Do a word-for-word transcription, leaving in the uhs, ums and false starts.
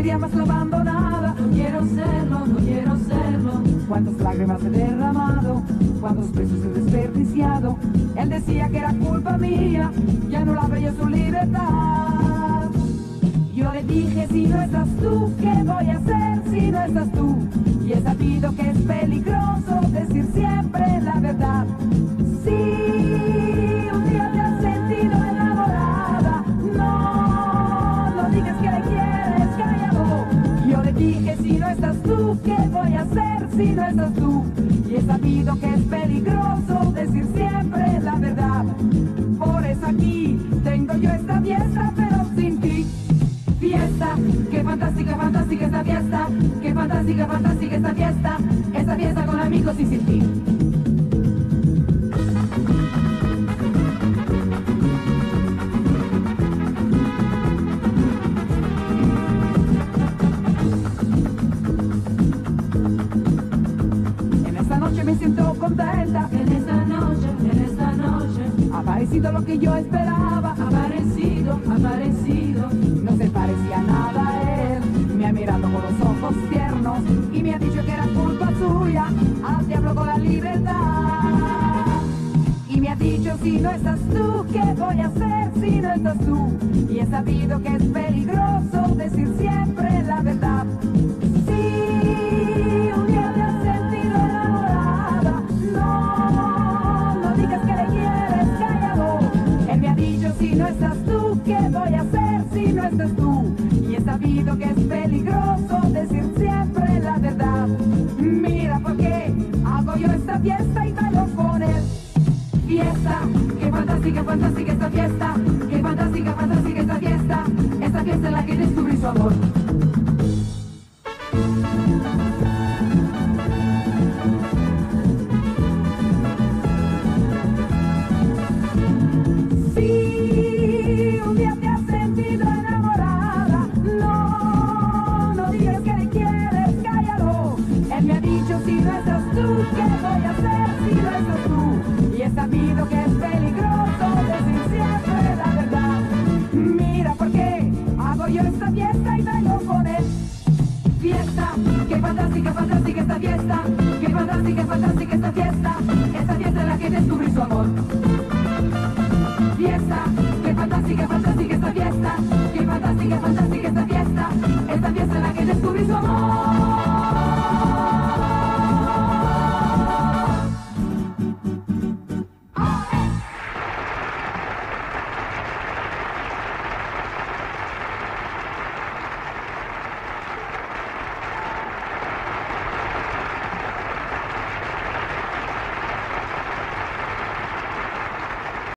sería más la abandonada. No quiero serlo, no quiero serlo. Cuántas lágrimas he derramado, cuántos besos he desperdiciado. Él decía que era culpa mía, ya no la yo su libertad. Yo le dije, si no estás tú, ¿qué voy a hacer si no estás tú? Y he sabido que es peligroso decir siempre la verdad. Si un día te has sentido enamorada, no, no digas que le quieres, cállalo. Yo le dije, si no estás tú, ¿qué voy a hacer si no estás tú? Y he sabido que es peligroso decir siempre la verdad. Por eso aquí tengo yo esta fiesta, pero sin ti. Fiesta, qué fantástica, fantástica esta fiesta. Qué fantástica, fantástica esta fiesta. Esta fiesta con amigos y sin ti. En esta noche me siento contenta. En esta noche, en esta noche, Ha aparecido lo que yo esperaba. aparecido, aparecido. No se parecía nada a él. Me ha mirado con los ojos tiernos y me ha dicho que era culpa suya. Al diablo con la libertad. Y me ha dicho, si no estás tú, ¿qué voy a hacer si no estás tú? Y he sabido que es peligroso decir siempre la verdad. Si un día te has sentido enamorada, no, no digas que le quieres, cállalo. Él me ha dicho, si no estás tú, ¿qué voy a hacer si no estás tú? Y he sabido que es peligroso decir siempre la verdad. Mira por qué hago yo esta fiesta y bailo con él. Fiesta, qué fantástica, fantástica esta fiesta. Qué fantástica, fantástica esta fiesta. Esta fiesta en la que descubrí su amor. Si un día te has sentido enamorada, no, no digas que le quieres, cállalo. Él me ha dicho, si no estás tú, ¿qué voy a hacer si no estás tú? Y he sabido que es peligroso decir siempre la verdad. Mira por qué hago yo esta fiesta y bailo con él. Fiesta, qué fantástica, fantástica esta fiesta. Qué fantástica, fantástica esta fiesta. Esta fiesta en la que descubrí su amor. Fiesta, qué fantástica, fantástica esta fiesta. Qué fantástica, fantástica esta fiesta.